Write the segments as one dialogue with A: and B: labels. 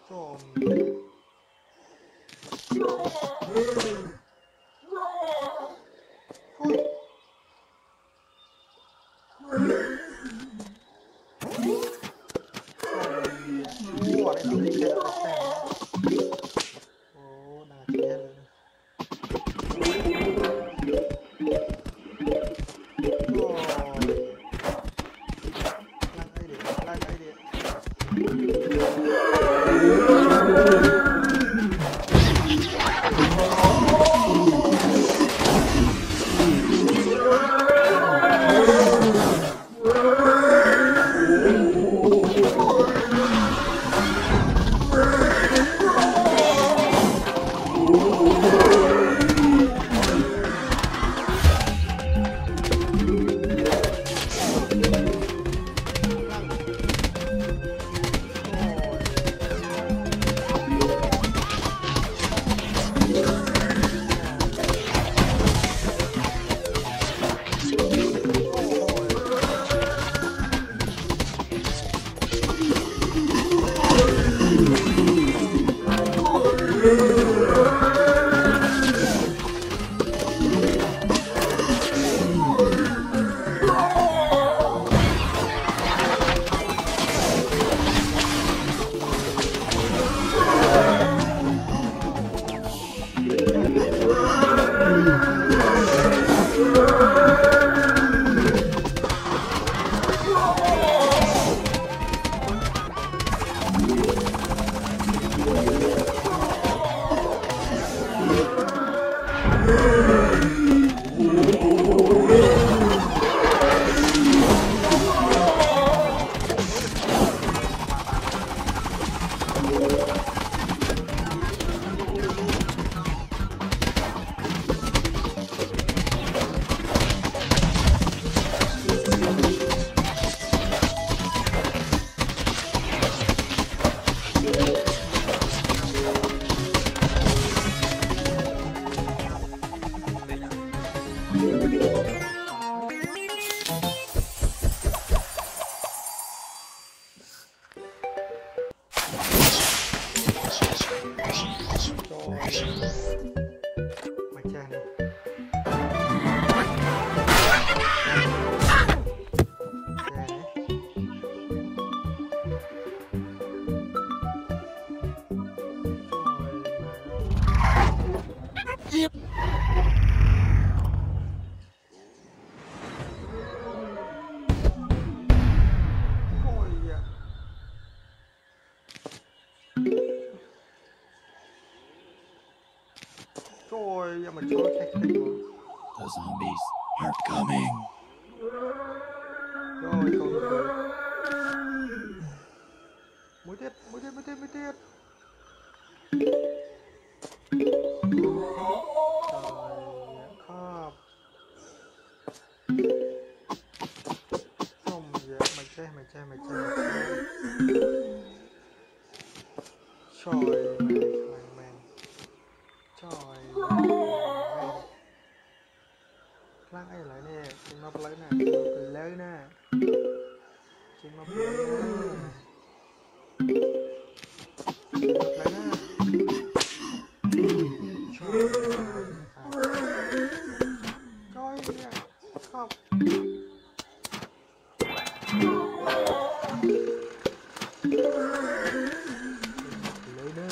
A: Trộm. Ui. Ủa, đây là cái đó xem. Ồ, đang chơi lên. Trời ơi, mà chối khách khách quá.
B: The zombies are coming.
A: Rồi, còn rồi. Mũi tiết. Trời, khóc. Không, dạ, mày che. Trời, mày trời lăng ai lại nè, chừng nó lấy nè, lấy nè, chừng nó lấy nè, trời không lấy nè.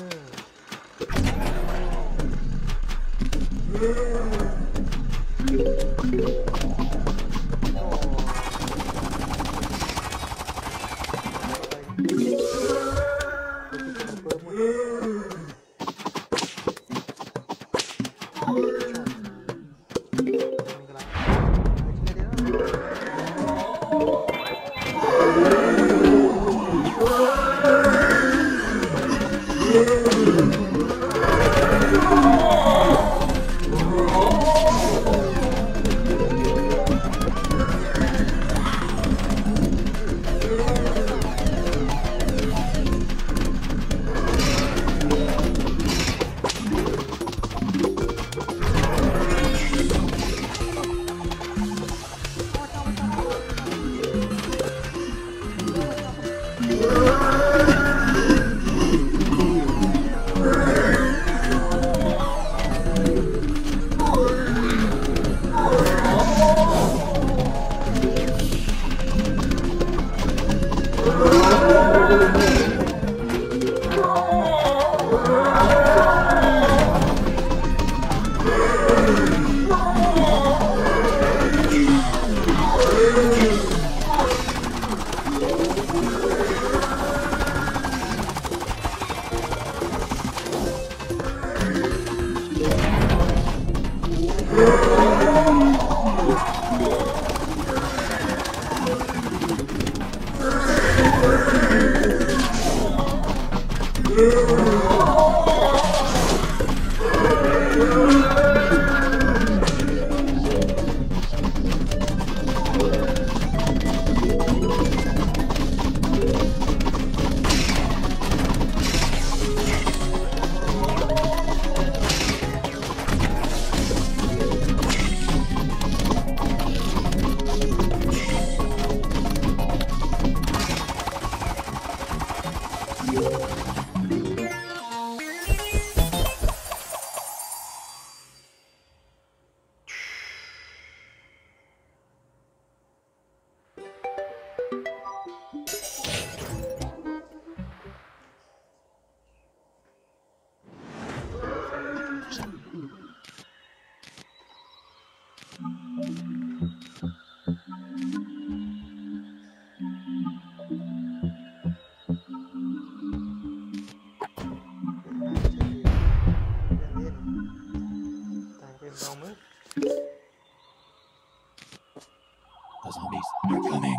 B: The zombies are coming.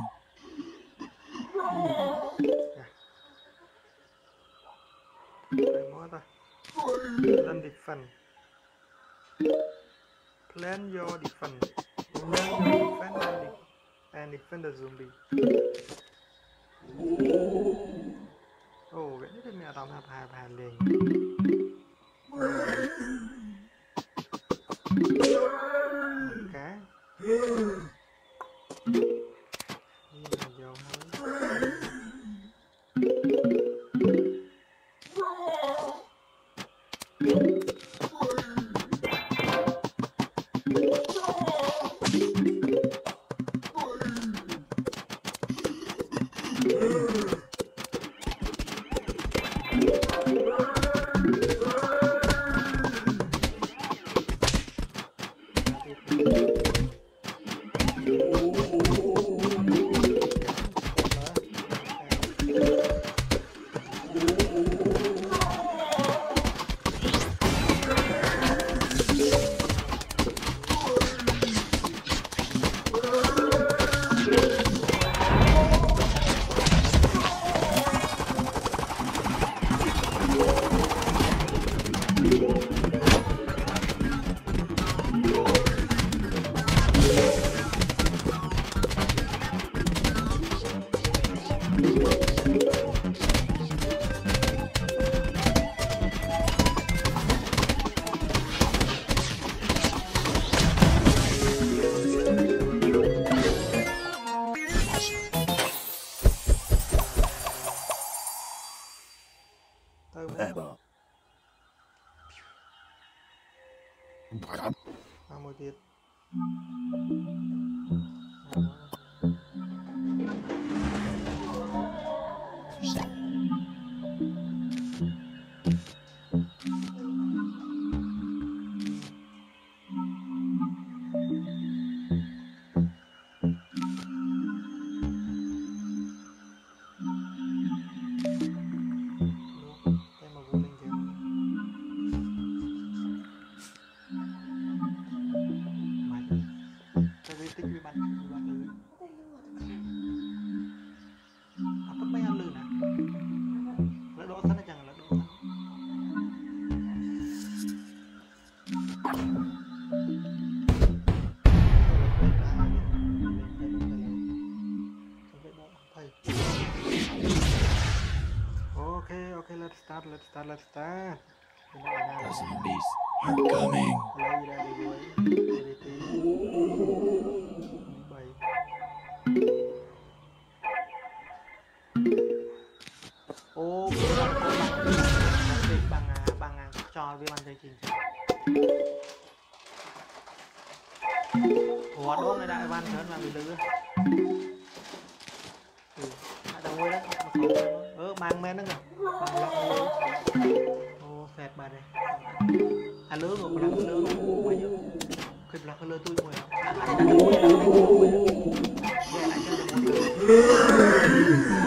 A: Plan defense. Plan your defense. Plan your defense and defend the zombie. Oh, cái này mình làm hai liền. Cá. Mộtទៀតlet's start.
B: The zombies are coming.
A: Ô, bằng cho với bàn dây chỉnh. Ủa đó người đại văn lớn mà bị lừa. Đang ngồi đấy, mang men nữa kìa. Ô, phẹt bà đây. À lứa rồi, là lứa bây giờ. Cái là cái lứa tôi ngồi đó. Về lại cho được một lứa.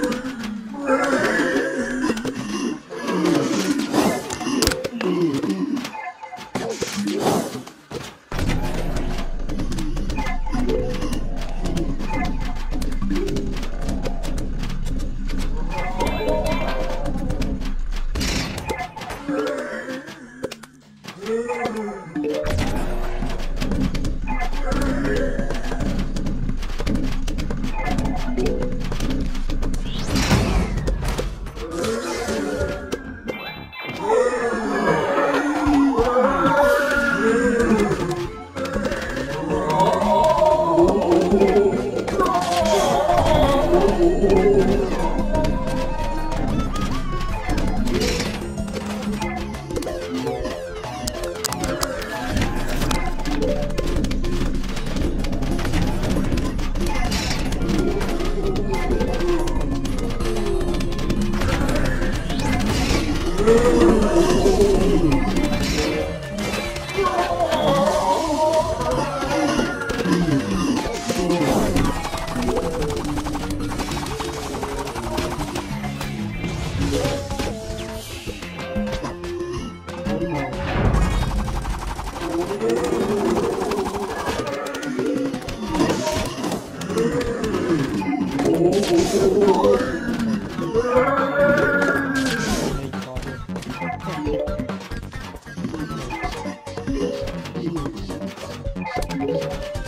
A: Hãy subscribe cho kênh Ghiền Mì Gõ để không bỏ lỡ